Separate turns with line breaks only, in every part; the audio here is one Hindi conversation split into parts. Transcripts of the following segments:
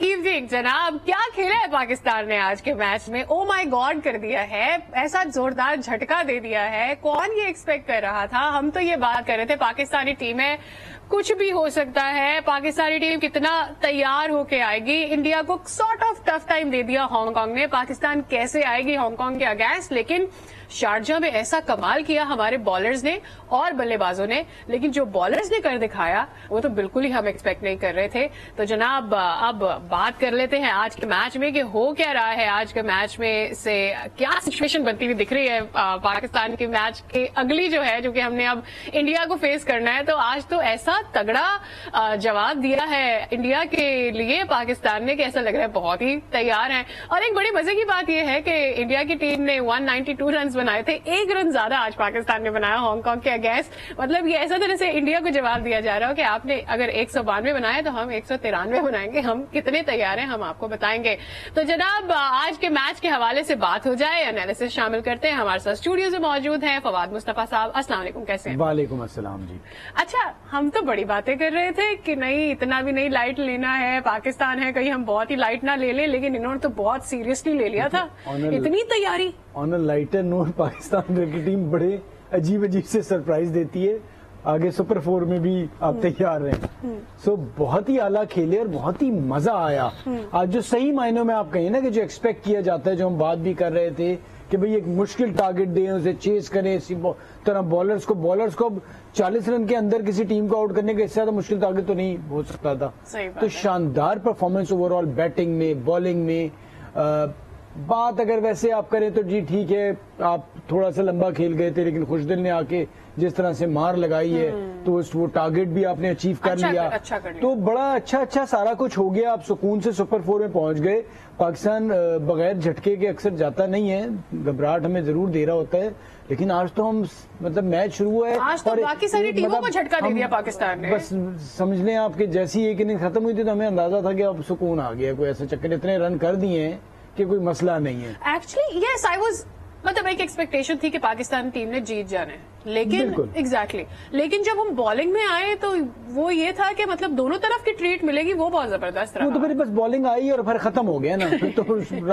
इवनिंग जनाब, क्या खेला है पाकिस्तान ने आज के मैच में। ओ माय गॉड कर दिया है, ऐसा जोरदार झटका दे दिया है। कौन ये एक्सपेक्ट कर रहा था। हम तो ये बात कर रहे थे पाकिस्तानी टीम है, कुछ भी हो सकता है। पाकिस्तानी टीम कितना तैयार होके आएगी। इंडिया को सॉर्ट ऑफ टफ टाइम दे दिया हांगकांग ने। पाकिस्तान कैसे आएगी हांगकांग के अगेंस्ट, लेकिन शारजा में ऐसा कमाल किया हमारे बॉलर्स ने और बल्लेबाजों ने। लेकिन जो बॉलर्स ने कर दिखाया वो तो बिल्कुल ही हम एक्सपेक्ट नहीं कर रहे थे। तो जनाब अब बात कर लेते हैं आज के मैच में कि हो क्या रहा है। आज के मैच में से क्या सिचुएशन बनती हुई दिख रही है पाकिस्तान के मैच के अगली जो है, जो कि हमने अब इंडिया को फेस करना है। तो आज तो ऐसा तगड़ा जवाब दिया है इंडिया के लिए पाकिस्तान ने कि ऐसा लग रहा है बहुत ही तैयार है। और एक बड़ी मजे की बात यह है कि इंडिया की टीम ने 192 रन बनाए थे, 1 रन ज्यादा आज पाकिस्तान ने बनाया हांगकांग के अगेंस्ट। मतलब ये ऐसा तरह से इंडिया को जवाब दिया जा रहा हो कि आपने अगर 192 बनाए तो हम 193 बनाएंगे। हम कितने तैयार हैं हम आपको बताएंगे। तो जनाब आज के मैच के हवाले से बात हो जाए, एनालिसिस शामिल करते हैं। हमारे साथ स्टूडियो से मौजूद हैं फवाद मुस्तफा साहब। अस्सलाम वालेकुम, कैसे हैं?
वालेकुम अस्सलाम जी।
अच्छा, हम तो बड़ी बातें कर रहे थे कि नहीं इतना भी नहीं लाइट लेना है, पाकिस्तान है कहीं हम बहुत ही लाइट ना ले लें, लेकिन इन्होंने तो बहुत सीरियसली ले लिया था। इतनी तैयारी
on a lighter note Pakistan की टीम बड़े अजीब अजीब से सरप्राइज देती है। आगे सुपर 4 में भी आप तैयार हैं। सो बहुत ही आला खेले और बहुत ही मजा आया आज। जो सही मायनों में आप कहें ना कि जो एक्सपेक्ट किया जाता है, जो हम बात भी कर रहे थे कि भाई एक मुश्किल टारगेट दें, उसे चेस करें इसी तरह बॉलर्स को 40 रन के अंदर किसी टीम को आउट करने का इससे ज्यादा मुश्किल टारगेट तो नहीं हो सकता था। तो शानदार परफॉर्मेंस ओवरऑल, बैटिंग में, बॉलिंग में। बात अगर वैसे आप करें तो जी ठीक है, आप थोड़ा सा लंबा खेल गए थे, लेकिन खुशदिल ने आके जिस तरह से मार लगाई है तो वो टारगेट भी आपने अचीव कर लिया। तो बड़ा अच्छा सारा कुछ हो गया। आप सुकून से सुपर 4 में पहुंच गए। पाकिस्तान बगैर झटके के अक्सर जाता नहीं है, घबराहट हमें जरूर दे रहा होता है, लेकिन आज तो हम मतलब मैच शुरू हुआ है
आज तो बाकी सारी टीमों को झटका दे दिया पाकिस्तान ने।
बस समझ लें आपके जैसी एक इनिंग खत्म हुई थी तो हमें अंदाजा था कि अब सुकून आ गया। कोई ऐसा चक्कर, इतने रन कर दिए हैं कि कोई मसला नहीं है।
एक्चुअली यस, आई वाज मतलब एक एक्सपेक्टेशन थी कि पाकिस्तान टीम ने जीत जाना है, लेकिन एग्जैक्टली लेकिन जब हम बॉलिंग में आए तो वो ये था कि मतलब दोनों तरफ की ट्रीट मिलेगी, वो बहुत जबरदस्त रहा।
वो तो फिर बस बॉलिंग आई और फिर खत्म हो गया ना, फिर तो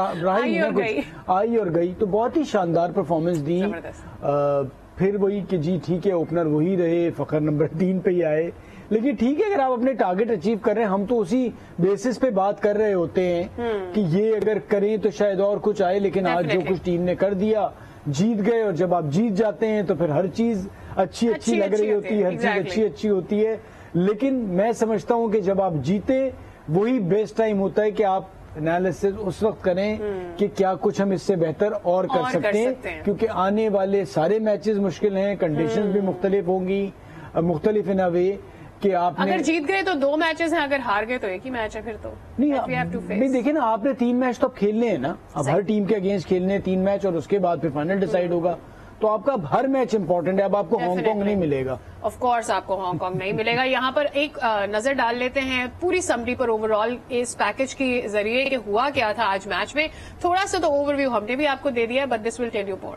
आई और गई। तो बहुत ही शानदार परफॉर्मेंस दी। फिर वही कि जी ठीक है, ओपनर वही रहे, फखर नंबर 3 पे ही आए। लेकिन ठीक है, अगर आप अपने टारगेट अचीव कर रहे हैं, हम तो उसी बेसिस पे बात कर रहे होते हैं कि ये अगर करें तो शायद और कुछ आए। लेकिन आज जो कुछ टीम ने कर दिया, जीत गए। और जब आप जीत जाते हैं तो फिर हर चीज अच्छी लग रही होती है, हर चीज अच्छी होती है। लेकिन मैं समझता हूं कि जब आप जीते वही बेस्ट टाइम होता है कि आप एनालिसिस उस वक्त करें कि क्या कुछ हम इससे बेहतर और कर सकते हैं, क्योंकि आने वाले सारे मैचेस मुश्किल हैं, कंडीशंस भी मुख्तलिफ होंगी, मुख्तलिफ इन अ वे कि आपने
अगर जीत गए तो 2 मैचेस हैं, अगर हार गए तो एक ही मैच है। फिर तो
नहीं देखिए ना, आपने 3 मैच तो अब खेलने हैं ना, अब हर टीम के अगेंस्ट खेलने हैं 3 मैच और उसके बाद फिर फाइनल डिसाइड होगा। तो आपका अब हर मैच इंपॉर्टेंट है। अब आपको हांगकांग नहीं मिलेगा,
ऑफ कोर्स आपको हांगकांग नहीं मिलेगा। यहाँ पर एक नजर डाल लेते हैं पूरी समरी पर ओवरऑल इस पैकेज के जरिए कि हुआ क्या था आज मैच में। थोड़ा सा तो ओवरव्यू हमने भी आपको दे दिया है, but this will tell you more.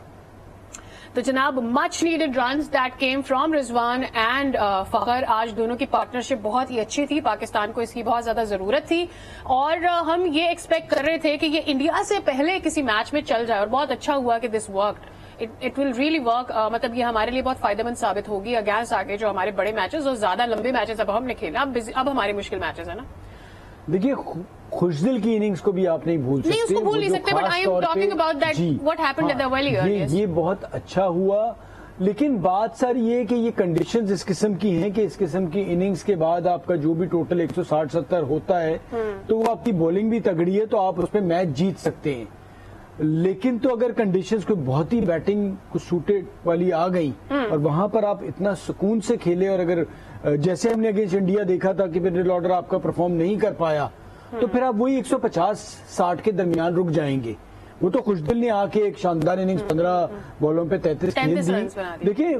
तो जनाब much needed runs that came from Rizwan and Fakhar. आज दोनों की पार्टनरशिप बहुत ही अच्छी थी, पाकिस्तान को इसकी बहुत ज्यादा जरूरत थी। और हम ये एक्सपेक्ट कर रहे थे कि ये इंडिया से पहले किसी मैच में चल जाए, और बहुत अच्छा हुआ कि this worked. It will really work. मतलब ये हमारे लिए बहुत फायदेमंद साबित होगी अगेंस्ट आगे जो हमारे बड़े मैचेस और ज्यादा लंबे मैचेस अब हमने खेला। अब हमारे मुश्किल मैचेस है ना।
देखिए खुशदिल की इनिंग्स को भी आप नहीं भूल सकते।
नहीं, उसको भूल नहीं सकते, but I am talking about that what happened at the valley.
ये बहुत अच्छा हुआ। लेकिन बात सारी ये कि ये कंडीशंस इस किस्म की हैं कि इस किस्म की इनिंग्स के बाद आपका जो भी टोटल 160-70 होता है तो वो आपकी बॉलिंग भी तगड़ी है तो आप उसमें मैच जीत सकते हैं। लेकिन तो अगर कंडीशंस को बहुत ही बैटिंग को सूटेड वाली आ गई और वहां पर आप इतना सुकून से खेले, और अगर जैसे हमने अगेंस्ट इंडिया देखा था कि मिडिल ऑर्डर आपका परफॉर्म नहीं कर पाया, तो फिर आप वही 150-60 के दरमियान रुक जाएंगे। वो तो खुशदिल ने आके एक शानदार इनिंग्स 15 बॉलों पे 33 खेल दी। देखिए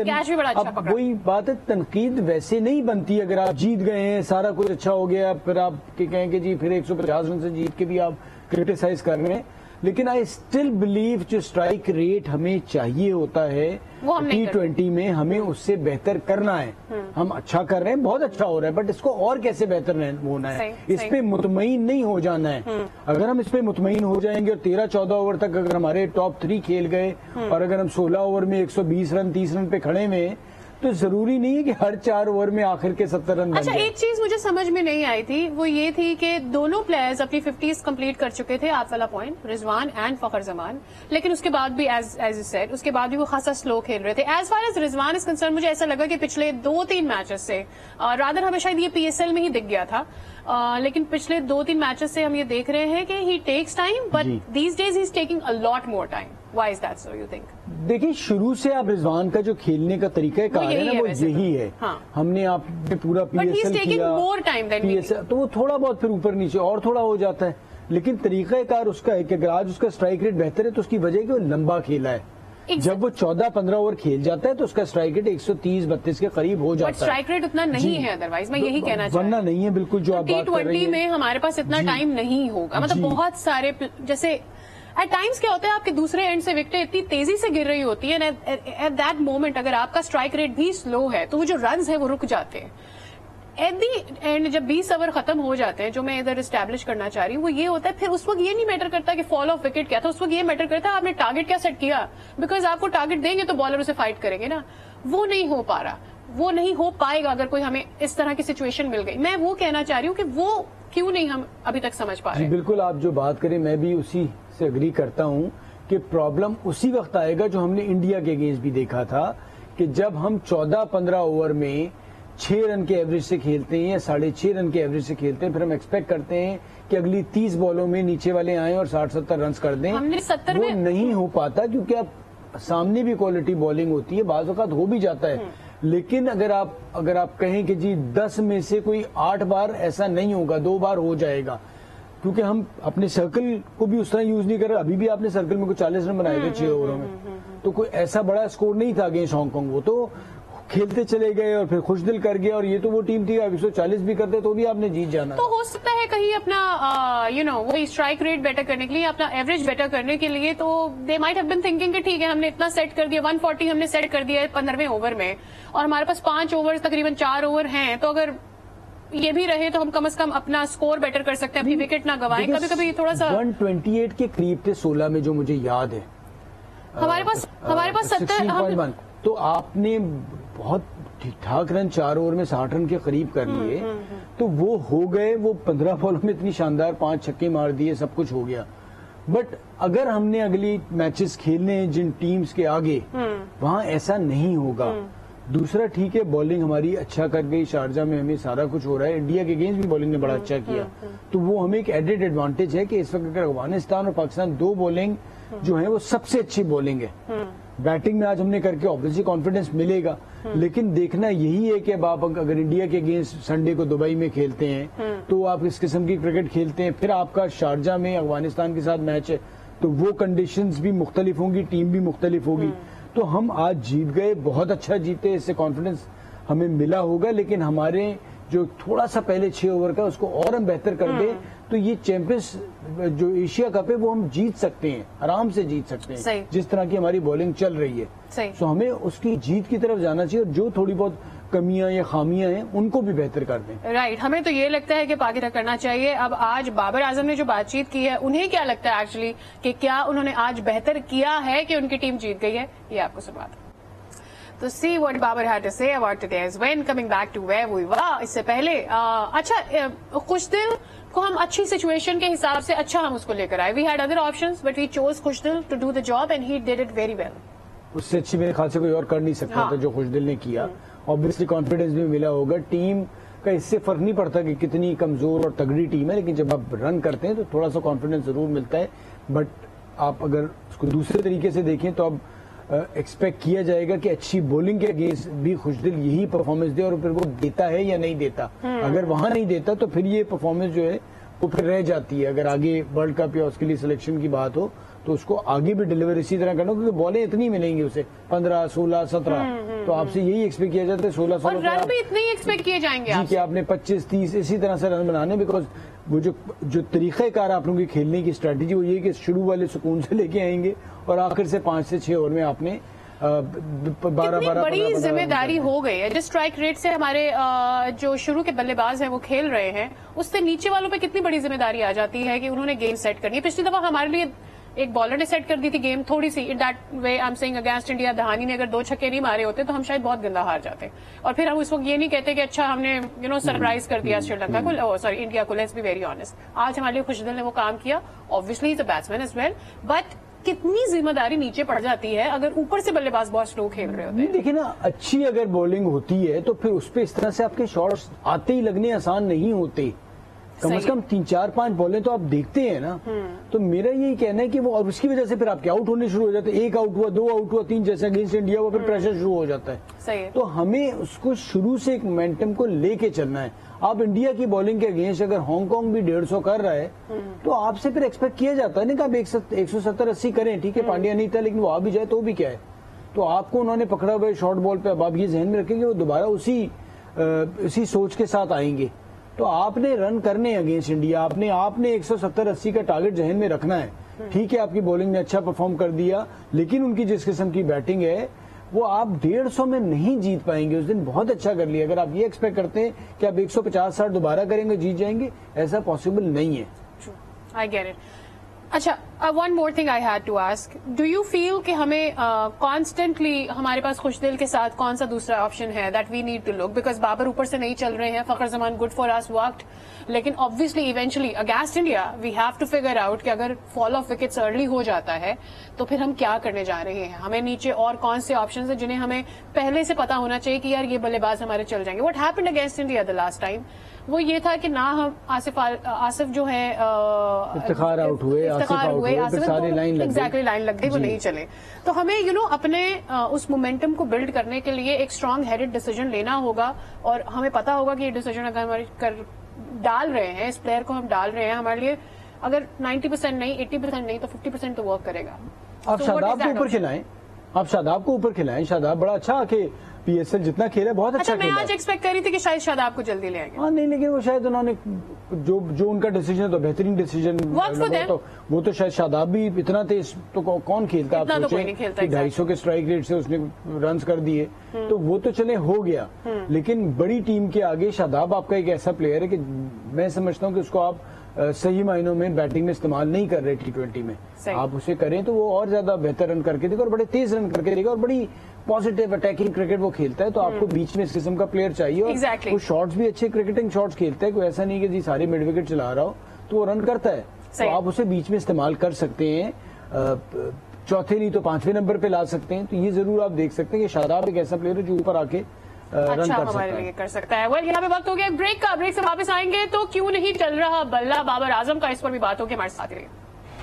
वही बात है, तनकीद वैसे नहीं बनती। अगर आप जीत गए हैं, सारा कुछ अच्छा हो गया, फिर आप कहेंगे जी फिर 150 रन से जीत के भी आप क्रिटिसाइज कर रहे हैं, लेकिन आई स्टिल बिलीव जो स्ट्राइक रेट हमें चाहिए होता है T20 में, हमें उससे बेहतर करना है। हम अच्छा कर रहे हैं, बहुत अच्छा हो रहा है, बट इसको और कैसे बेहतर होना है, इस पे मुतमईन नहीं हो जाना है। अगर हम इस पे मुतमईन हो जाएंगे और 13-14 ओवर तक अगर हमारे टॉप 3 खेल गए और अगर हम 16 ओवर में 120 रन 30 रन पे खड़े में, तो जरूरी नहीं है कि हर 4 ओवर में आखिर के 70 रन।
अच्छा, एक चीज मुझे समझ में नहीं आई थी, वो ये थी कि दोनों प्लेयर्स अपनी 50s कंप्लीट कर चुके थे, आप वाला पॉइंट, रिजवान एंड फखर जमान, लेकिन उसके बाद भी एज यू सेड, उसके बाद भी वो खासा स्लो खेल रहे थे। As far as Rizwan is concerned, मुझे ऐसा लगा कि पिछले 2-3 मैचेस से, रादर हमें शायद ये PSL में ही दिख गया था, लेकिन पिछले 2-3 मैचेस से हम ये देख रहे हैं कि he takes time, but these days he is taking a lot more time. Why is that so, you think?
देखिए, शुरू से आप रिजवान का जो खेलने का तरीका है ना, वो यही है।
हाँ।
हमने आपने पूरा PSL किया, PSL तो वो थोड़ा बहुत फिर ऊपर नीचे और थोड़ा हो जाता है, लेकिन तरीकाकार उसका है कि अगर आज उसका स्ट्राइक रेट बेहतर है तो उसकी वजह है कि वो लंबा खेला है। जब वो 14-15 ओवर खेल जाता है तो उसका स्ट्राइक रेट 130-32 के करीब हो जाता है।
स्ट्राइक रेट उतना नहीं है, अदरवाइज मैं यही कहना चाहती हूँ।
वरना नहीं है, बिल्कुल जो आप बात कर रही हैं।
T20 में हमारे पास इतना टाइम नहीं होगा, मतलब बहुत सारे, जैसे एट टाइम्स क्या होता है, आपके दूसरे एंड से विकेटें इतनी तेजी से गिर रही होती है, एट दैट मोमेंट अगर आपका स्ट्राइक रेट भी स्लो है तो वो जो रन्स है वो रुक जाते हैं। एट दी एंड जब 20 ओवर खत्म हो जाते हैं, जो मैं इधर एस्टैब्लिश करना चाह रही हूँ, वो ये होता है, फिर उस वक्त ये नहीं मैटर करता कि फॉल ऑफ विकेट क्या था, उस वक्त ये मैटर करता है आपने टारगेट क्या सेट किया, बिकॉज आपको टारगेट देंगे तो बॉलर उसे फाइट करेंगे ना। वो नहीं हो पा रहा, वो नहीं हो पाएगा अगर कोई हमें इस तरह की सिचुएशन मिल गई। मैं वो कहना चाह रही हूँ कि वो क्यों नहीं हम अभी तक समझ पा रहे हैं।
बिल्कुल, आप जो बात करें मैं भी उसी से एग्री करता हूं कि प्रॉब्लम उसी वक्त आएगा जो हमने इंडिया के अगेंस्ट भी देखा था, कि जब हम 14-15 ओवर में 6 रन के एवरेज से खेलते हैं या 6.5 रन के एवरेज से खेलते हैं, फिर हम एक्सपेक्ट करते हैं कि अगली 30 बॉलों में नीचे वाले आए और 60-70 रन कर दें।
हमने 70
वो नहीं हो पाता, क्योंकि आप सामने भी क्वालिटी बॉलिंग होती है, बाज़ औक़ात हो भी जाता है, लेकिन अगर आप कहें कि जी 10 में से कोई 8 बार ऐसा नहीं होगा, 2 बार हो जाएगा, क्योंकि हम अपने सर्कल को भी उस तरह यूज नहीं कर रहे। अभी भी आपने सर्कल में कोई 40 रन बनाए थे 6 ओवरों में, तो कोई ऐसा बड़ा स्कोर नहीं था अगेंस्ट हांगकांग। वो तो खेलते चले गए और फिर खुशदिल कर गया, और ये तो वो टीम थी 140 भी करते तो भी आपने जीत जाना।
तो हो सकता है कहीं अपना वही स्ट्राइक रेट बेटर करने के लिए, अपना एवरेज बेटर करने के लिए, तो they might have been thinking कि ठीक है हमने इतना सेट कर दिया, 140 हमने सेट कर दिया है 15वें ओवर में, और हमारे पास 5 ओवर तकरीबन 4 ओवर हैं, तो अगर ये भी रहे तो हम कम से कम अपना स्कोर बेटर कर सकते हैं, अपनी विकेट ना गवाएं। कभी कभी थोड़ा सा
128 के करीब थे 16 में, जो मुझे याद है।
हमारे पास 70,
तो आपने बहुत ठीक ठाक रन 4 ओवर में 60 रन के करीब कर लिए, तो वो हो गए। वो 15 बॉलों में इतनी शानदार 5 छक्के मार दिए, सब कुछ हो गया। बट अगर हमने अगली मैचेस खेलने हैं जिन टीम्स के आगे, वहां ऐसा नहीं होगा। दूसरा, ठीक है बॉलिंग हमारी अच्छा कर गई, शारजा में हमें सारा कुछ हो रहा है, इंडिया के अगेंस्ट भी बॉलिंग ने बड़ा अच्छा किया, तो वो हमें एक एडेड एडवांटेज है कि इस वक्त अगर अफगानिस्तान और पाकिस्तान 2 बॉलिंग जो है वो सबसे अच्छी बॉलिंग है। बैटिंग में आज हमने करके ऑब्वियसली कॉन्फिडेंस मिलेगा, लेकिन देखना यही है कि अब आप अगर इंडिया के अगेंस्ट संडे को दुबई में खेलते हैं, तो आप इस किस्म की क्रिकेट खेलते हैं, फिर आपका शारजा में अफगानिस्तान के साथ मैच है, तो वो कंडीशंस भी मुख्तलिफ होंगी, टीम भी मुख्तलिफ होगी। तो हम आज जीत गए, बहुत अच्छा जीते, इससे कॉन्फिडेंस हमें मिला होगा, लेकिन हमारे जो थोड़ा सा पहले 6 ओवर का उसको और हम बेहतर कर दें, तो ये चैंपियंस जो एशिया कप है वो हम जीत सकते हैं, आराम से जीत सकते हैं, जिस तरह की हमारी बॉलिंग चल रही है। तो हमें उसकी जीत की तरफ जाना चाहिए, और जो थोड़ी बहुत कमियां या खामियां हैं उनको भी बेहतर कर दें।
राइट, हमें तो ये लगता है कि पाकिस्तान करना चाहिए। अब आज बाबर आजम ने जो बातचीत की है, उन्हें क्या लगता है एक्चुअली कि क्या उन्होंने आज बेहतर किया है कि उनकी टीम जीत गई है, ये आपको सुनवाते हैं। तो see what Babar had to say about today's win, coming back to where we were. इससे पहले अच्छा, खुशदिल को हम अच्छी सिचुएशन के हिसाब से अच्छा हम उसको लेकर आए। We had other options but we chose Khushdil to do the job and he did it very well.
उससे अच्छी मेरे ख्याल से कोई और कर नहीं सकता था जो खुशदिल ने किया। ऑब्वियसली कॉन्फिडेंस भी मिला होगा, टीम का इससे फर्क नहीं पड़ता कि कितनी कमजोर और तगड़ी टीम है, लेकिन जब आप रन करते हैं तो थोड़ा सा कॉन्फिडेंस जरूर मिलता है। बट आप अगर उसको दूसरे तरीके से देखें तो अब एक्सपेक्ट किया जाएगा कि अच्छी बॉलिंग के अगेंस्ट भी खुशदिल यही परफॉर्मेंस दे, और फिर वो देता है या नहीं देता। अगर वहां नहीं देता तो फिर ये परफॉर्मेंस जो है वो फिर रह जाती है। अगर आगे वर्ल्ड कप या उसके लिए सिलेक्शन की बात हो तो उसको आगे भी डिलीवर इसी तरह करना, क्योंकि बॉलें इतनी मिलेंगी उसे 15, 16, 17, तो आपसे यही एक्सपेक्ट किया जाता है 16, 16
रन भी इतने ही एक्सपेक्ट किए जाएंगे
कि आपने 25, 30 इसी तरह से रन बनाने, बिकॉज वो जो तरीक़ेकार आप लोगों की खेलने की स्ट्रेटजी वो ये कि शुरू वाले सुकून से लेके आएंगे और आखिर से 5 से 6 ओवर में आपने 12
बड़ी जिम्मेदारी हो गई है। जिस स्ट्राइक रेट से हमारे जो शुरू के बल्लेबाज हैं वो खेल रहे हैं, उससे नीचे वालों पे कितनी बड़ी जिम्मेदारी आ जाती है कि उन्होंने गेम सेट करनी है। पिछली दफा हमारे लिए एक बॉलर ने सेट कर दी थी गेम थोड़ी सी, in that way I am saying against India. Dahani ने अगर 2 छक्के नहीं मारे होते तो हम शायद बहुत गंदा हार जाते, और फिर हम उस वक्त ये नहीं कहते कि अच्छा हमने सरप्राइज कर दिया श्रीलंका को, सॉरी इंडिया को। लेट्स बी वेरी ऑनेस्ट, आज हमारे लिए खुशदिल ने वो काम किया। Obviously is a batsman as well, but कितनी जिम्मेदारी नीचे पड़ जाती है अगर ऊपर से बल्लेबाज बहुत स्लो खेल रहे होते हैं।
देखिए ना, अच्छी अगर बॉलिंग होती है तो फिर उस पर इस तरह से आपके शॉट्स आते ही लगने आसान नहीं होते। कम से कम 3-4-5 बॉलें तो आप देखते हैं ना। तो मेरा यही कहना है कि वो, और उसकी वजह से फिर आपके आउट होने शुरू हो जाते हैं। 1 आउट हुआ, 2 आउट हुआ, 3 जैसे अगेंस्ट इंडिया हुआ, फिर प्रेशर शुरू हो जाता है।
सही है।
तो हमें उसको शुरू से एक मोमेंटम को लेके चलना है। आप इंडिया की बॉलिंग के अगेंस्ट अगर हांगकांग भी 150 कर रहा है तो आपसे फिर एक्सपेक्ट किया जाता है ना कि आप 170-80 करें। ठीक है, पांड्या नहीं था लेकिन वो आ भी जाए तो भी क्या है। तो आपको उन्होंने पकड़ा हुआ है शॉर्ट बॉल पे, अब आप ये ध्यान में रखेंगे वो दोबारा उसी सोच के साथ आएंगे। तो आपने रन करने अगेंस्ट इंडिया, आपने 170-80 का टारगेट जहन में रखना है। ठीक है, आपकी बॉलिंग ने अच्छा परफॉर्म कर दिया, लेकिन उनकी जिस किस्म की बैटिंग है वो आप 150 में नहीं जीत पाएंगे। उस दिन बहुत अच्छा कर लिया। अगर आप ये एक्सपेक्ट करते हैं कि आप 150-60 दोबारा करेंगे जीत जाएंगे, ऐसा पॉसिबल नहीं है।
I get it. अच्छा, one more thing I had to ask, do you feel कि हमें कॉन्स्टेंटली हमारे पास खुशदिल के साथ कौन सा दूसरा ऑप्शन है that we need to look, because Babar ऊपर से नहीं चल रहे हैं, Fakhar Zaman good for us worked, लेकिन obviously eventually against India we have to figure out कि अगर फॉल ऑफ विकेट्स अर्ली हो जाता है तो फिर हम क्या करने जा रहे हैं। हमें नीचे और कौन से ऑप्शन है जिन्हें हमें पहले से पता होना चाहिए कि यार ये बल्लेबाज हमारे चल जाएंगे। What happened against India the last time, वो ये था कि ना हम आसिफ जो है
इफ्तिखार आउट हुए,
एग्जैक्टली लाइन लग गई, वो नहीं चले। तो हमें अपने उस मोमेंटम को बिल्ड करने के लिए एक स्ट्रांग हेडेड डिसीजन लेना होगा, और हमें पता होगा कि ये डिसीजन अगर हमारे डाल रहे हैं, इस प्लेयर को हम डाल रहे हैं, हमारे लिए अगर 90% नहीं 80% नहीं तो 50% तो वर्क करेगा।
आप शादाब को ऊपर खिलाएं, शादाब बड़ा अच्छा आके पीएसएल जितना खेला बहुत अच्छा खेला।
मैं आज एक्सपेक्ट कर रही थी कि शायद शादाब को जल्दी ले आएंगे।
हाँ नहीं, लेकिन वो शायद उन्होंने जो उनका डिसीजन तो बेहतरीन डिसीजन, तो वो तो शायद शादाब भी इतना तेज तो कौन खेलता, आप सोचें 250 के स्ट्राइक रेट से उसने रन कर दिए, तो वो तो चले हो गया। लेकिन बड़ी टीम के आगे शादाब आपका एक ऐसा प्लेयर है कि मैं समझता हूँ कि उसको आप सही मायनों में बैटिंग में इस्तेमाल नहीं कर रहे T20 में। आप उसे करें तो वो और ज्यादा बेहतर रन करके देगा और बड़े तेज रन करके देगा और बड़ी पॉजिटिव अटैकिंग क्रिकेट वो खेलता है। तो आपको बीच में इस किस्म का प्लेयर चाहिए, और वो शॉट्स भी अच्छे क्रिकेटिंग शॉट्स खेलता है। कोई ऐसा नहीं कि जी सारे मिड विकेट चला रहा हो, तो वो रन करता है। तो आप उसे बीच में इस्तेमाल कर सकते हैं, चौथे नहीं तो 5वें नंबर पे ला सकते हैं। तो ये जरूर आप देख सकते हैं कि शादाब एक ऐसा प्लेयर है जो ऊपर आके
अच्छा हमारे लिए कर सकता है। वेल, यहाँ पे वक्त हो गया ब्रेक का। ब्रेक से वापस आएंगे तो क्यों नहीं चल रहा बल्ला बाबर आजम का, इस पर भी बात होगी। हमारे साथ रहिए।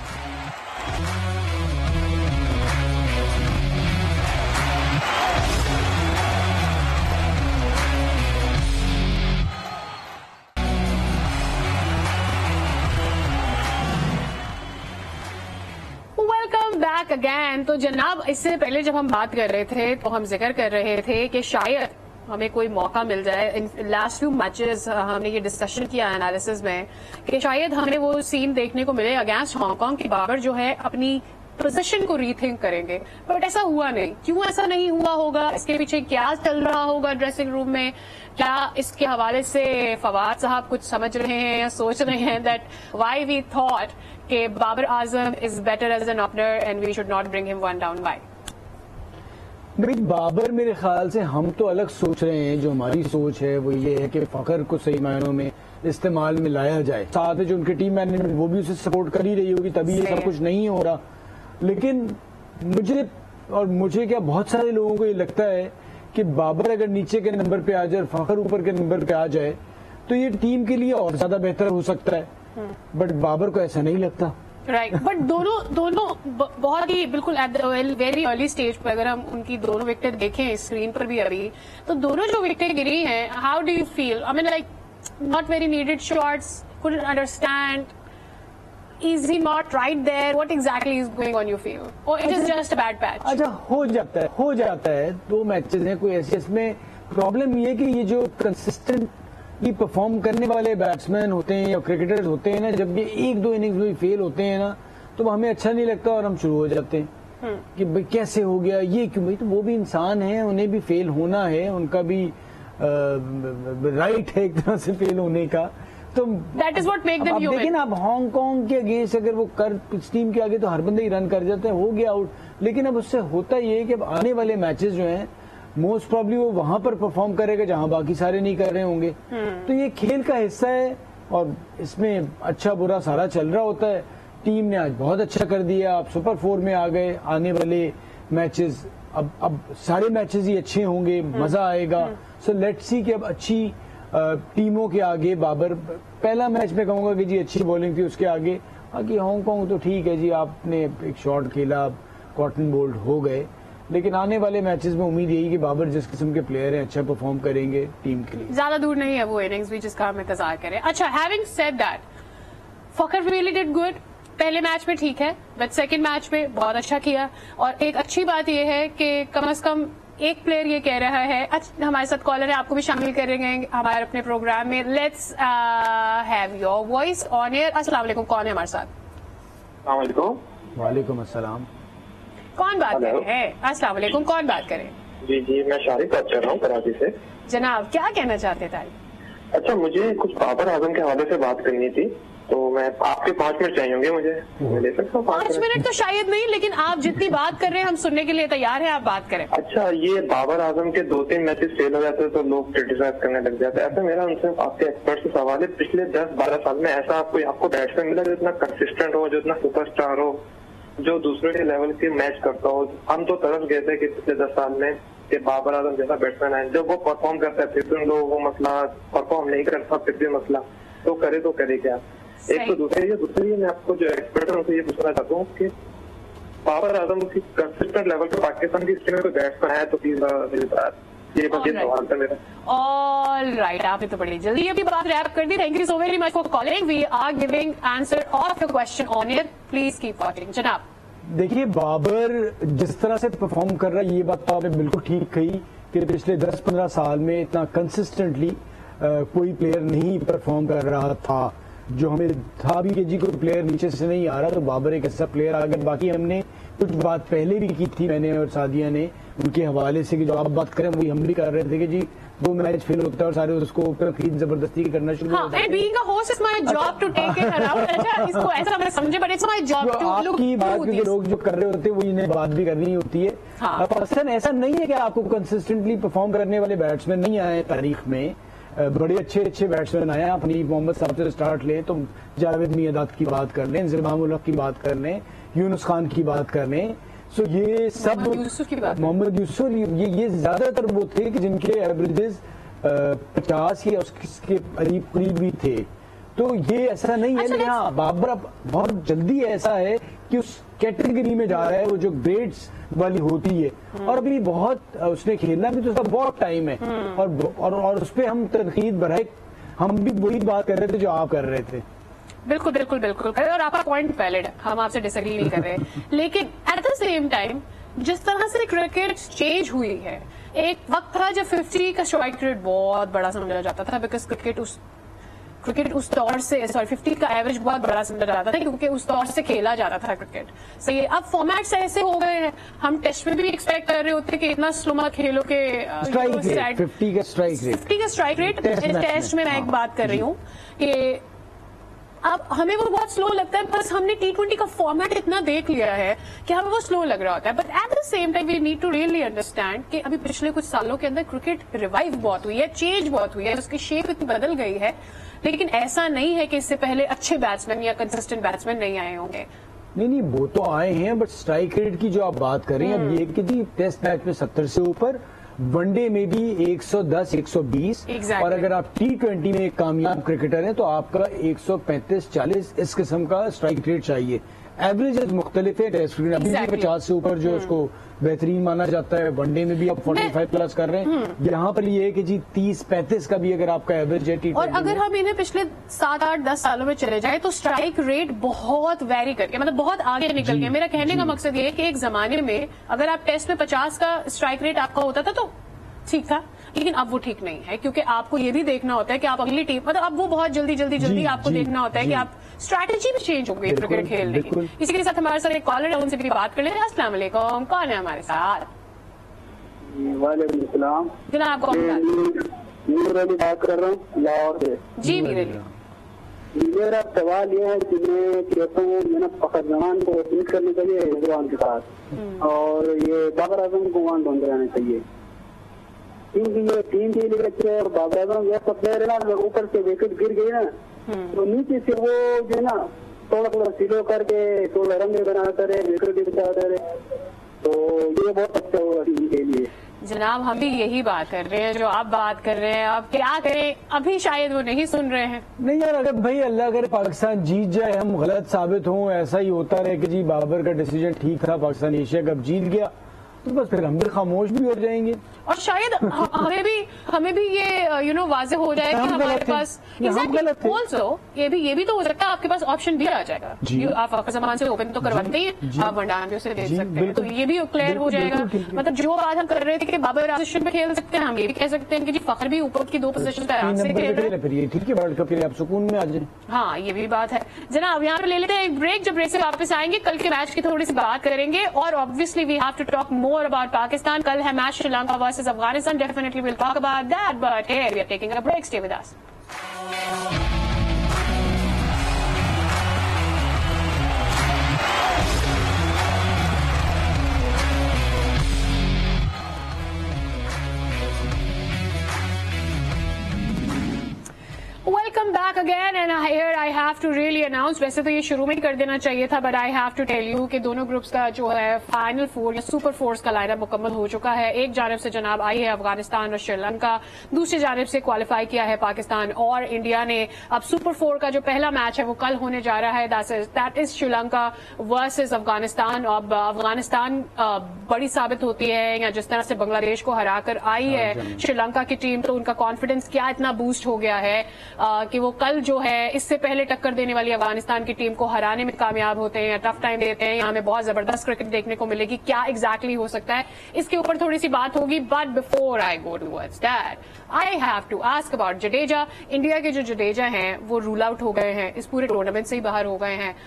Welcome back again. तो जनाब, इससे पहले जब हम बात कर रहे थे तो हम जिक्र कर रहे थे कि शायद हमें कोई मौका मिल जाए। इन लास्ट फ्यू मैचेस हमने ये डिस्कशन किया एनालिसिस में कि शायद हमें वो सीन देखने को मिले अगेंस्ट हांगकांग की बाबर जो है अपनी पोजीशन को रीथिंक करेंगे, बट ऐसा हुआ नहीं। क्यों ऐसा नहीं हुआ होगा, इसके पीछे क्या चल रहा होगा ड्रेसिंग रूम में? क्या इसके हवाले से फवाद साहब कुछ समझ रहे हैं या सोच रहे हैं दैट व्हाई वी थॉट कि Babar Azam is better as an opener and we should not bring him one down by?
Babar मेरे ख्याल से हम तो अलग सोच रहे हैं। जो हमारी सोच है वो ये है कि फखर को सही मायनों में इस्तेमाल में लाया जाए। साथ में जो उनकी टीम मैनेजमेंट वो भी उसे सपोर्ट कर ही रही होगी, तभी ये सब कुछ नहीं हो रहा। लेकिन मुझे क्या बहुत सारे लोगों को ये लगता है कि बाबर अगर नीचे के नंबर पे आ जाए और फखर ऊपर के नंबर पे आ जाए तो ये टीम के लिए और ज्यादा बेहतर हो सकता है। बट बाबर को ऐसा नहीं लगता।
राइट, बट दोनों बहुत ही बिल्कुल at the very early stage पर अगर हम उनकी दोनों विकेट देखें स्क्रीन पर भी अभी, तो दोनों जो विकेट गिरी हैं, how do you feel? I mean like not very needed shots, couldn't understand, is he not right there? What exactly is going on, you feel? Or it is just a bad patch?
अच्छा, हो जाता है 2 मैचेस हैं कोई ऐसे। इसमें प्रॉब्लम ये है कि ये जो कंसिस्टेंट ये परफॉर्म करने वाले बैट्समैन होते हैं या क्रिकेटर्स होते हैं ना, जब ये एक दो इनिंग्स में फेल होते हैं ना, तो हमें अच्छा नहीं लगता और हम शुरू हो जाते हैं कि भाई कैसे हो गया ये क्यों। भाई तो वो भी इंसान है, उन्हें भी फेल होना है, उनका भी राइट है एक तरह से फेल होने का। तो
that is what make them human.
लेकिन अब हांगकांग के अगेंस्ट अगर वो कर इस टीम के आगे तो हर बंदे ही रन कर जाते हैं, हो गया आउट। लेकिन अब उससे होता ये है कि अब आने वाले मैचेस जो हैं मोस्ट प्रॉब्ली वो वहां पर परफॉर्म करेगा जहां बाकी सारे नहीं कर रहे होंगे। तो ये खेल का हिस्सा है और इसमें अच्छा बुरा सारा चल रहा होता है। टीम ने आज बहुत अच्छा कर दिया, आप सुपर 4 में आ गए। आने वाले मैचेस अब सारे मैचेस ही अच्छे होंगे, मजा आएगा। सो लेट्स सी कि अब अच्छी टीमों के आगे बाबर, पहला मैच में कहूंगा कि जी अच्छी बॉलिंग थी, उसके आगे बाकी हांगकांग तो ठीक है जी, आपने एक शॉट खेला, कॉटन बोल्ड हो गए। लेकिन आने वाले मैचेस में उम्मीद यही कि बाबर जिस किस्म के प्लेयर हैं अच्छा परफॉर्म करेंगे टीम के लिए।
ज्यादा दूर नहीं है वो इनिंग्स भी जिसका हम इंतजार करें। अच्छा, having said that, Fakhar really did good पहले मैच में, ठीक है, बट सेकंड मैच में बहुत अच्छा किया। और एक अच्छी बात यह है कि कम से कम एक प्लेयर ये कह रहा है, अच्छा हमारे साथ कॉलर है, आपको भी शामिल करेंगे हमारे अपने प्रोग्राम में। Let's have your voice on air. अस्सलाम वालेकुम, कौन है हमारे साथ?
वालेकुम अस्सलाम,
कौन बात कर रहे हैं? अस्सलाम वालेकुम, कौन बात करें?
जी मैं शारिक बात कर रहा हूँ कराची से।
जनाब क्या कहना चाहते थे?
अच्छा, मुझे कुछ बाबर आजम के हवाले से बात करनी थी, तो मैं आपके 5 मिनट चाहिए होंगे मुझे, मैं ले सकता हूँ
5 मिनट? तो शायद नहीं, लेकिन आप जितनी बात कर रहे हैं हम सुनने के लिए तैयार हैं, आप बात करें।
अच्छा, ये बाबर आजम के 2-3 मैचेस फेल हो जाते हैं तो लोग क्रिटिसाइज करने लग जाते हैं। ऐसा मेरा उनसे आपके एक्सपर्ट से सवाल है, पिछले 10-12 साल में ऐसा कोई आपको बैट्समैन मिला जो इतना कंसिस्टेंट हो, जो इतना सुपरस्टार हो, जो दूसरे के लेवल के मैच करता हो? हम तो तरस गए थे कि पिछले 10 साल में कि बाबर आजम जैसा बैट्समैन है, जब वो परफॉर्म करता है फिर भी उन लोगों को मसला, परफॉर्म नहीं करता फिर भी मसला, तो करे क्या? एक तो दूसरी मैं आपको जो एक्सपर्ट है उनसे ये पूछना चाहता हूँ कि बाबर आजम की कंसिस्टेंट लेवल पे पाकिस्तान की स्टीम में कोई बैट्समैन है तो प्लीज ये बस ये सवाल था मेरा।
ऑल राइट, आपने तो बड़ी जल्दी अभी बात रैप कर दी। Thank you so very much for calling. We are giving answer of your question on air, please keep watching. जनाब
देखिए, बाबर जिस तरह से परफॉर्म कर रहा है, ये बात तो आपने बिल्कुल ठीक कही कि पिछले 10-15 साल में इतना कंसिस्टेंटली कोई प्लेयर नहीं परफॉर्म कर रहा था। जो हमें था भी कि जी कोई प्लेयर नीचे से नहीं आ रहा, तो बाबर एक ऐसा प्लेयर आ गया। बाकी हमने कुछ बात पहले भी की थी, मैंने और सादिया ने, उनके हवाले से कि जो आप बात करें वही हम भी कर रहे थे कि जी 2 मैच फेल होता है और सारे उसको खरीद जबरदस्ती करना शुरू हो जाते हैं।
Being a host is my job to take it around. अच्छा, इसको ऐसा मैं समझे, but it's my job to look
आपकी बात के लोग जो कर रहे होते हैं वो इन्हें बात भी करनी होती है। पर्सन ऐसा नहीं है कि आपको कंसिस्टेंटली परफॉर्म करने वाले बैट्समैन नहीं आए तारीख में, बड़े अच्छे बैट्समैन आए। आप हनीफ मोहम्मद साहब से स्टार्ट लें तो जावेद मियादाद की बात कर लें, इंजमामुल हक की बात कर लें, यूनुस खान की बात कर लें। सो ये सब मोहम्मद यूसुफ, ये ज्यादातर वो थे कि जिनके एवरेजेस 50 या उसके करीब भी थे। तो ये ऐसा नहीं है। लेकिन हाँ, बाबर अब बहुत जल्दी ऐसा है कि उस कैटेगरी में जा रहा है वो जो ग्रेड्स वाली होती है, और अभी बहुत उसने खेलना भी तो उसका बहुत टाइम है। और उस पर हम तनकीद बढ़ाए, हम भी वही बात कर रहे थे जो आप कर रहे थे।
बिल्कुल बिल्कुल बिल्कुल, और आपका पॉइंट वैलिड है, हम आपसे डिसएग्री नहीं कर रहे। लेकिन एट द सेम टाइम जिस तरह से क्रिकेट चेंज हुई है, एक वक्त था जब 50 का स्ट्राइक रेट बहुत बड़ा समझा जाता था, बिकॉज क्रिकेट उस दौर से 50 का एवरेज बहुत बड़ा समझा जाता था क्योंकि उस दौर से खेला जाता था क्रिकेट। सही है, अब फॉर्मेट्स ऐसे हो गए हैं, हम टेस्ट में भी एक्सपेक्ट कर रहे होते कि इतना स्लो मत खेलो के
50 का स्ट्राइक रेट
टेस्ट में मैं एक बात कर रही हूँ कि अब हमें वो बहुत स्लो लगता है, बस हमने T20 का फॉर्मेट इतना देख लिया है कि हमें वो स्लो लग रहा होता है। But at the same time we need to really understand कि अभी पिछले कुछ सालों के अंदर क्रिकेट रिवाइव बहुत हुई है, चेंज बहुत हुई है, उसकी शेप इतनी बदल गई है। लेकिन ऐसा नहीं है कि इससे पहले अच्छे बैट्समैन या कंसिस्टेंट बैट्समैन नहीं आए होंगे।
नहीं, वो तो आए हैं, बट स्ट्राइक रेट की जो आप बात कर रहे हैं, अब ये कि जी टेस्ट मैच में 70 से ऊपर, वनडे में भी 110, 120, और अगर आप T20 में एक कामयाब क्रिकेटर हैं तो आपका 135, 40 इस किस्म का स्ट्राइक रेट चाहिए। एवरेज मुख्तलिफ है, टेस्ट क्रिकेट अभी भी 50 से ऊपर जो उसको बेहतरीन माना जाता है, वनडे में भी आप 45 प्लस कर रहे हैं। यहाँ पर ये है कि जी 30-35 का भी अगर आपका एवरेज है T20
और अगर हम इन्हें पिछले 7, 8, 10 सालों में चले जाए तो स्ट्राइक रेट बहुत वेरी करके, मतलब बहुत आगे निकल गया। मेरा कहने का मकसद ये है कि एक जमाने में अगर आप टेस्ट में 50 का स्ट्राइक रेट आपका होता था तो ठीक था, लेकिन अब वो ठीक नहीं है, क्योंकि आपको ये भी देखना होता है कि आप अगली टीम, मतलब अब वो बहुत जल्दी आपको देखना होता है कि आप स्ट्रैटेजी भी चेंज हो गई क्रिकेट खेलने की। इसी के साथ हमारे साथ एक कॉलर है, उनसे भी बात कर लेते हैं। अस्सलाम वालेकुम, कौन है हमारे साथ?
वालेकुम सलाम
जनाब, कौन
मीर अली बात कर रहा हूँ लाहौर से।
जी मीर अली,
मेरा सवाल ये है कि मैं कहता हूँ मैंने फखर जमान को अपील करनी चाहिए इमरान के साथ, और ये बाबर आजम को वहाँ ढूंढ रहना चाहिए, क्योंकि ये टीम के लिए और बाबर आजम ऐसा प्लेयर है ना, अगर ऊपर से विकेट गिर गई ना तो नीचे से वो जो है ना थोड़ा सिलो करके थोड़ा रंग बनाता रहे, विकेट भी बचाता रहे, तो ये बहुत अच्छा होगा टीम के लिए।
जनाब हम भी यही बात कर रहे हैं जो आप बात कर रहे हैं। अब क्या करें, अभी शायद वो नहीं सुन रहे हैं।
नहीं यार, अगर भाई अल्लाह करे पाकिस्तान जीत जाए, हम गलत साबित हों, ऐसा ही होता रहे कि जी बाबर का डिसीजन ठीक था, पाकिस्तान एशिया कप जीत गया, तो बस फिर हम भी खामोश भी हो जाएंगे
और शायद हमें भी ये वाज़ेह हो जाए कि हमारे पास ऑल्सो ये भी तो हो सकता है आपके पास ऑप्शन भी आ जाएगा। आप फखर जमान से ओपन तो करवाते ही हैं, आप वनडान भी उसे दे सकते हैं, तो ये भी क्लियर हो जाएगा। मतलब जो बात हम कर रहे थे कि बाबर पोजीशन पे खेल सकते हैं, हम ये भी कह सकते हैं कि जी फखर भी ऊपर की 2 पोजीशन पे आराम से खेल रहे हैं,
फिर ये ठीक है, वर्ल्ड कप के लिए आप सुकून में आ जाए।
हाँ, ये भी बात है। जनाब यहाँ पे ले लेते हैं एक ब्रेक, जब ब्रेक से वापस आएंगे कल के मैच की थोड़ी सी बात करेंगे, और obviously we have to talk more about Pakistan. कल है match Sri Lanka versus Afghanistan. Definitely we'll talk about that, but here we are taking a break. Stay with us. Welcome back again, and here I have to really announce, वैसे तो ये शुरू में ही कर देना चाहिए था, but I have to tell you कि दोनों ग्रुप्स का जो है फाइनल 4 या सुपर 4 का लाइनअप मुकम्मल हो चुका है। एक जानब से जनाब आई है अफगानिस्तान और श्रीलंका, दूसरी जानब से क्वालिफाई किया है पाकिस्तान और इंडिया ने। अब सुपर 4 का जो पहला मैच है वो कल होने जा रहा है, that is Sri Lanka versus Afghanistan. अब अफगानिस्तान बड़ी साबित होती है, या जिस तरह से बांग्लादेश को हराकर आई है श्रीलंका की टीम, तो उनका कॉन्फिडेंस क्या इतना बूस्ट हो गया है कि वो कल जो है इससे पहले टक्कर देने वाली अफगानिस्तान की टीम को हराने में कामयाब होते हैं, टफ टाइम देते हैं। यहाँ हमें बहुत जबरदस्त क्रिकेट देखने को मिलेगी। क्या एग्जैक्टली हो सकता है इसके ऊपर थोड़ी सी बात होगी, but before I go towards that I have to ask about Jadeja. India के जो जडेजा हैं वो रूल आउट हो गए हैं, इस पूरे टूर्नामेंट से ही बाहर हो गए हैं।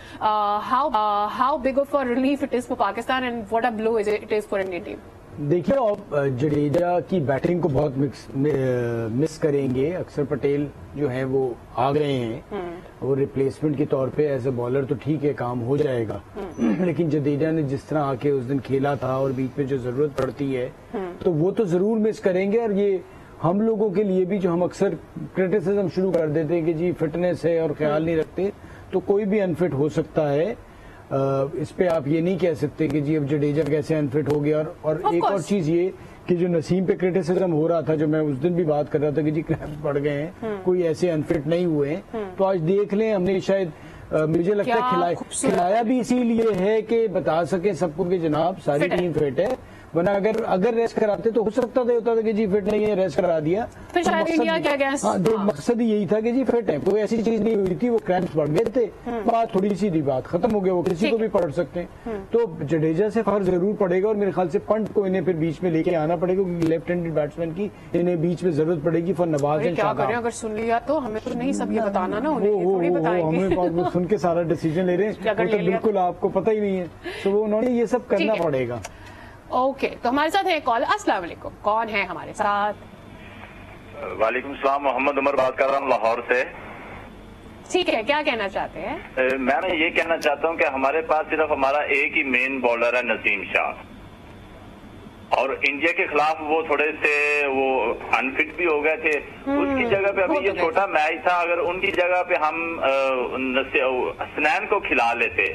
How big of a relief it is for Pakistan and what a blow it is for Indian team?
देखिए, आप जडेजा की बैटिंग को बहुत मिस करेंगे। अक्षर पटेल जो है वो आ गए हैं, वो रिप्लेसमेंट के तौर पे एज ए बॉलर तो ठीक है, काम हो जाएगा, लेकिन जडेजा ने जिस तरह आके उस दिन खेला था और बीच में जो जरूरत पड़ती है तो वो तो जरूर मिस करेंगे। और ये हम लोगों के लिए भी, जो हम अक्सर क्रिटिसिज्म शुरू कर देते हैं कि जी फिटनेस है और ख्याल नहीं रखते, तो कोई भी अनफिट हो सकता है। इस पे आप ये नहीं कह सकते कि जी अब जडेजा कैसे अनफिट हो गया। और एक और चीज ये कि जो नसीम पे क्रिटिसिज्म हो रहा था, जो मैं उस दिन भी बात कर रहा था कि जी क्रैम्प्स बढ़ गए हैं, कोई ऐसे अनफिट नहीं हुए हैं, तो आज देख लें, हमने शायद मुझे लगता है खिलाया भी इसीलिए है कि बता सके सबको कि जनाब सारी टीम फिट है, वरना अगर रेस्ट कराते तो हो सकता होता था कि जी फिट नहीं है, रेस्ट करा दिया,
फिर शायद इंडिया क्या गया।
हाँ, मकसद ही यही था कि जी फिट है, कोई ऐसी चीज नहीं हुई थी, वो क्रैम्प्स बढ़ गए थे, बात थोड़ी सीधी बात खत्म हो गया, वो किसी को भी पढ़ सकते हैं। तो जडेजा से फर्क जरूर पड़ेगा, और मेरे ख्याल से पंट को इन्हें फिर बीच में लेके आना पड़ेगा, क्योंकि लेफ्ट हैंडेड बैट्समैन की इन्हें बीच में जरूरत पड़ेगी फॉर नवाज एंड शाबाश।
अगर सुन लिया तो हमें तो नहीं सब ये बताना ना,
हमें सुन के सारा डिसीजन ले रहे हैं, तो बिल्कुल आपको पता ही नहीं है, तो वो उन्होंने ये सब करना पड़ेगा।
ओके, तो हमारे साथ है कॉल। अस्सलाम वालेकुम, कौन है हमारे साथ?
वालेकुम सलाम, मोहम्मद उमर बात कर रहा हूँ लाहौर से।
ठीक है, क्या कहना चाहते हैं?
मैं ये कहना चाहता हूँ कि हमारे पास सिर्फ हमारा एक ही मेन बॉलर है, नसीम शाह, और इंडिया के खिलाफ वो थोड़े से वो अनफिट भी हो गए थे। उसकी जगह पे अभी ये छोटा मैच था, अगर उनकी जगह पे हम हसनैन को खिला लेते,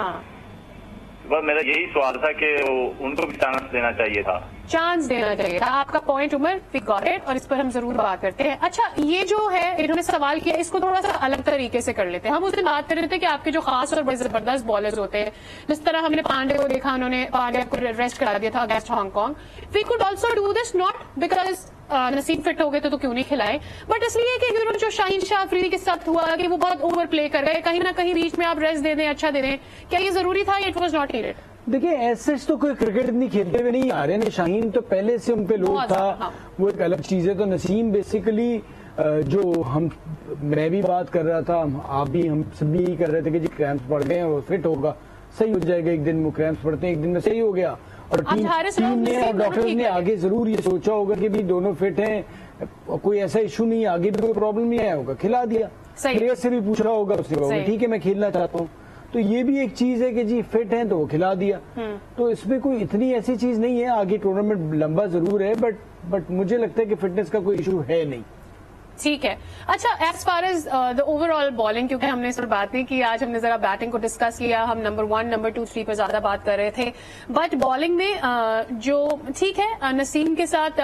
बस मेरा यही सवाल था कि उनको भी चांस देना चाहिए था।
आपका point Umar, we got it, और इस पर हम जरूर बात करते हैं। अच्छा, ये जो है इन्होंने सवाल किया, इसको थोड़ा सा अलग तरीके से कर लेते हैं। हम उससे बात कर रहे थे कि आपके जो खास और बड़े जबरदस्त बॉलर्स होते हैं, जिस तरह हमने पांडे को देखा, उन्होंने पांडे को रेस्ट करा दिया था against Hong Kong. We could also do this, not because Naseem fit हो गए तो क्यों नहीं खिलाए, बट इसलिए कि जो शाहीन शाह अफरीदी के साथ हुआ कि वो बहुत ओवर प्ले कर गए, कहीं ना कहीं बीच में आप रेस्ट दे दें, अच्छा दे दें, क्या ये जरूरी था? It was not needed.
देखिए ऐसे तो कोई क्रिकेट इतनी खेलते हुए नहीं आ रहे हैं। शाहीन तो पहले से उन पे लोड
बहुत
था,
ज़्यादा, हाँ।
वो एक अलग चीज है। तो नसीम बेसिकली जो मैं भी बात कर रहा था, आप भी, हम सब भी यही कर रहे थे कि जी क्रैम्प्स पड़ गए हैं, वो फिट होगा, सही हो जाएगा। एक दिन वो क्रैम्प्स पड़ते हैं, एक दिन में सही हो गया। और
आज हारिस राउफ
ने
नसीम
और डॉक्टर्स
ठीक
ने
है।
आगे जरूर ये सोचा होगा कि भी दोनों फिट हैं, कोई ऐसा इशू नहीं है, आगे भी कोई प्रॉब्लम नहीं आया होगा, खिला दिया।
सही।
प्लेयर से भी पूछ रहा होगा, उसने कहा
सही।
ठीक है मैं खेलना चाहता हूँ। तो ये भी एक चीज है कि जी फिट है तो वो खिला दिया। तो इसमें कोई इतनी ऐसी चीज नहीं है। आगे टूर्नामेंट लंबा जरूर है, बट मुझे लगता है कि फिटनेस का कोई इशू है नहीं।
ठीक है। अच्छा, as far as the overall bowling, क्योंकि हमने इस पर बात नहीं की आज, हमने जरा बैटिंग को डिस्कस किया, हम नंबर 1, नंबर 2, 3 पर ज्यादा बात कर रहे थे। बट बॉलिंग में जो ठीक है, नसीम के साथ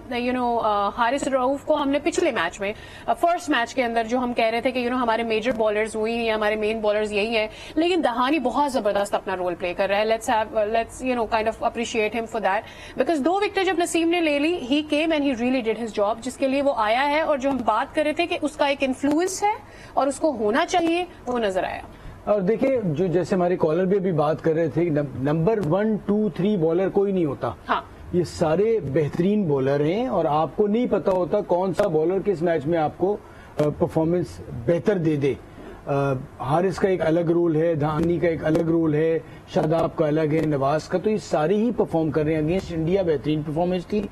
हारिस रऊफ को हमने पिछले मैच में, फर्स्ट मैच के अंदर जो हम कह रहे थे कि हमारे मेजर बॉलर्स वही हैं, हमारे मेन बॉलर्स यही हैं, लेकिन दहानी बहुत जबरदस्त अपना रोल प्ले कर रहा है। Let's kind of appreciate him for that, because 2 विकेटें जब नसीम ने ले ली, he came and he really did his job, जिसके लिए वो आया है। और जो हम बात कर रहे थे कि उसका एक इन्फ्लुएंस है और उसको होना चाहिए, वो नजर आया।
और देखिए, जो जैसे हमारे कॉलर भी अभी बात कर रहे थे, नंबर 1, 2, 3 बॉलर कोई नहीं होता।
हाँ।
ये सारे बेहतरीन बॉलर हैं और आपको नहीं पता होता कौन सा बॉलर किस मैच में आपको परफॉर्मेंस बेहतर दे दे। हारिस का एक अलग रोल है, धानी का एक अलग रोल है, शादाब का अलग है, नवाज का, तो ये सारे ही परफॉर्म कर रहे हैं। अगेंस्ट इंडिया बेहतरीन परफॉर्मेंस थी।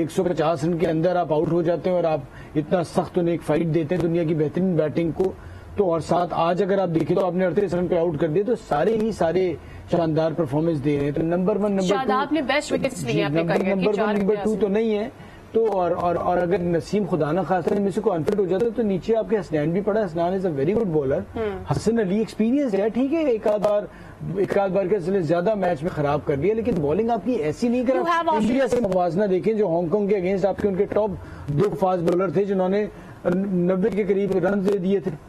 150 रन के अंदर आप आउट हो जाते हैं और आप इतना सख्त उन्हें एक फाइट देते हैं दुनिया की बेहतरीन बैटिंग को। तो और साथ आज अगर आप देखें तो आपने 38 रन पे आउट कर दिए, तो सारे शानदार परफॉर्मेंस दे रहे हैं। तो नंबर 1, नंबर 2,
शादाब ने बेस्ट विकेट्स लिए अपने करियर की,
नंबर 1,
4
नंबर 2
विकेट
तो नहीं है। तो और अगर नसीम खुदा ना खासा इनमें से कोई अनफिट हो जाता है तो नीचे आपके हसनैन भी पड़ा। Hasnain is a very good bowler. Hasan Ali experience है, ठीक है, एक आध बार के सिलसिले ज्यादा मैच में खराब कर दिया, लेकिन बॉलिंग आपकी ऐसी नहीं कर।
You have options.
इंडिया से मुवाजना देखें, जो हांगकांग के अगेंस्ट आपके उनके टॉप 2 फास्ट बॉलर थे जिन्होंने 90 के करीब रन दे दिए थे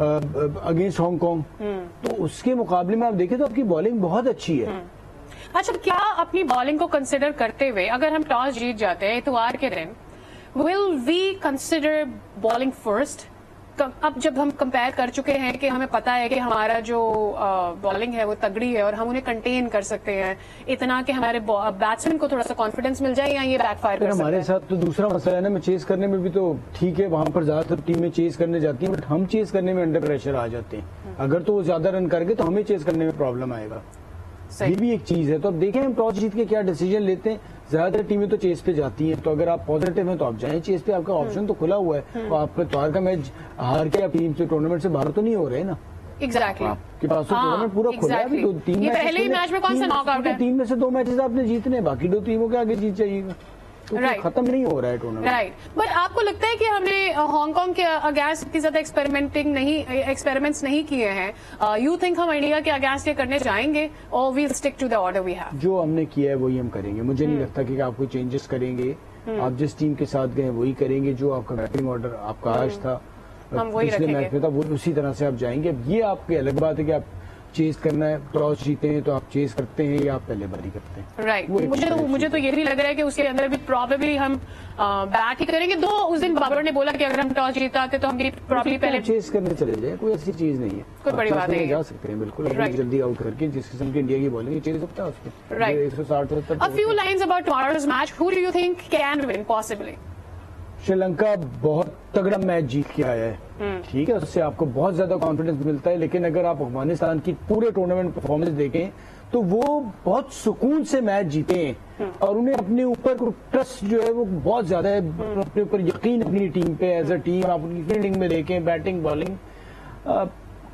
अगेंस्ट हांगकांग। तो उसके मुकाबले में आप देखें तो आपकी बॉलिंग बहुत अच्छी है।
अच्छा, क्या अपनी बॉलिंग को कंसिडर करते हुए अगर हम टॉस जीत जाते हैं इतवार के दिन, will we consider bowling first? अब जब हम कंपेयर कर चुके हैं कि हमें पता है कि हमारा जो बॉलिंग है वो तगड़ी है और हम उन्हें कंटेन कर सकते हैं इतना कि हमारे बैट्समैन को थोड़ा सा कॉन्फिडेंस मिल जाए, या ये बैकफायर कर सकता है?
हमारे साथ तो दूसरा मसला है ना, मैं चेस करने में भी तो ठीक है, वहां पर ज्यादातर टीमें चेस करने जाती हैं, बट हम चेस करने में अंडर प्रेशर आ जाते हैं। अगर तो वो ज्यादा रन करके तो हमें चेस करने में प्रॉब्लम आएगा। ये भी एक चीज है। तो अब देखें हम टॉस जीत के क्या डिसीजन लेते हैं। ज्यादातर टीमें तो चेस पे जाती हैं, तो अगर आप पॉजिटिव हैं तो आप जाएं चेस पे, आपका ऑप्शन तो खुला हुआ है। तो आप त्वार का मैच हार के आप टीम से टूर्नामेंट से बाहर तो नहीं हो रहे ना।
एग्जैक्टली,
आपके पास तो टूर्नामेंट पूरा खुला है। अभी 3
ये पहले ही मैच में कौन सा नॉकआउट है?
3 में से 2 मैचेस आपने जीतने, बाकी 2 टीमों के आगे जीत जाइएगा। तो
Right.
खत्म नहीं हो रहा है टूर्नामेंट।
राइट, बट आपको लगता है कि हमने हांगकांग के अगेंस्ट इतनी ज्यादा एक्सपेरिमेंट्स नहीं किए हैं? यू थिंक हम इंडिया के अगेंस्ट ये करने जाएंगे और we'll stick to the order we have?
जो हमने किया है वही हम करेंगे। मुझे नहीं लगता कि आप कोई चेंजेस करेंगे। आप जिस टीम के साथ गए वही करेंगे। जो आपका बैटिंग ऑर्डर आपका आज था,
हम वही
पिछले मैच
रखेंगे।
में था, वो उसी तरह से आप जाएंगे। अब ये आपकी अलग बात है कि आप चेस करना है, टॉस जीते हैं तो आप चेस करते हैं या आप पहले बारी करते हैं।
राइट,
वो एक
मुझे तो ये भी लग रहा है कि उसके अंदर भी प्रॉबेबली हम बैट ही करेंगे। दो उस दिन बाबर ने बोला कि अगर हम टॉस जीताते तो हम भी प्रॉब्ली पहले
चेस करने चले जाए, कोई ऐसी चीज नहीं है।
कोई बड़ी
आप
बात
चेस
नहीं
करने
है।
जा सकते हैं बिल्कुल, अपने
Right.
जल्दी आउट करके जिस किस्म की इंडिया की बॉलिंग चेस सकता है उसको।
Right.
160
A few lines about tomorrow's match. Who do you think can win possibly?
Sri Lanka बहुत तगड़ा मैच जीत के आया है, ठीक है, उससे आपको बहुत ज्यादा कॉन्फिडेंस मिलता है। लेकिन अगर आप अफगानिस्तान की पूरे टूर्नामेंट परफॉर्मेंस देखें तो वो बहुत सुकून से मैच जीते हैं और उन्हें अपने ऊपर ट्रस्ट जो है वो बहुत ज्यादा है, अपने ऊपर यकीन अपनी टीम पे एज अ टीम। आप उनकी फील्डिंग में देखें, बैटिंग बॉलिंग,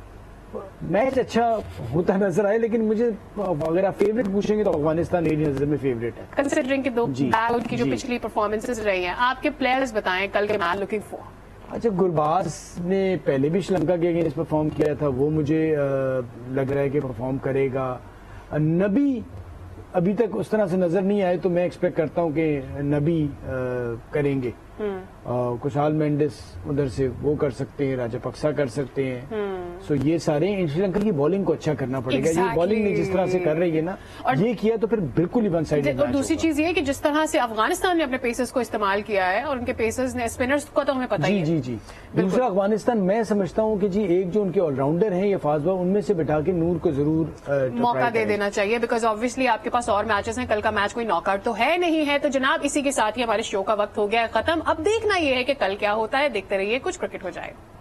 मैच अच्छा होता नजर आए। लेकिन मुझे अगर आप फेवरेट पूछेंगे तो अफगानिस्तान मेरी नजर में फेवरेट है।
Considering कि 2
जी,
बैट की जो
जी।
पिछली परफॉर्मेंसेस रही हैं, आपके प्लेयर्स बताएं कल के मैच लुकिंग फॉर।
अच्छा, गुरबाज ने पहले भी श्रीलंका के अगेंस्ट परफॉर्म किया था, वो मुझे लग रहा है कि परफॉर्म करेगा। नबी अभी तक उस तरह से नजर नहीं आए, तो मैं एक्सपेक्ट करता हूं कि नबी करेंगे। कुशाल मेंडिस उधर से वो कर सकते हैं, राजपक्सा कर सकते हैं। सो ये सारे श्रीलंका की बॉलिंग को अच्छा करना पड़ेगा। ये बॉलिंग ने जिस तरह से कर रही है ना, और ये किया तो फिर बिल्कुल ही वन साइडेड।
और दूसरी चीज ये कि जिस तरह से अफगानिस्तान ने अपने पेसर्स को इस्तेमाल किया है, और उनके पेसर्स ने स्पिनर्स को तो हमें पता ही है।
जी जी। दूसरा अफगानिस्तान, मैं समझता हूँ कि जी एक जो उनके ऑलराउंडर हैं ये फाजवा, उनमें से बिठा के नूर को जरूर
मौका दे देना चाहिए, बिकॉज ऑब्वियसली आपके पास और मैचेस हैं। कल का मैच कोई नॉकआउट तो है नहीं है। तो जनाब इसी के साथ ही हमारे शो का वक्त हो गया है खत्म। अब देखना यह है कि कल क्या होता है। देखते रहिए, कुछ क्रिकेट हो जाएगा।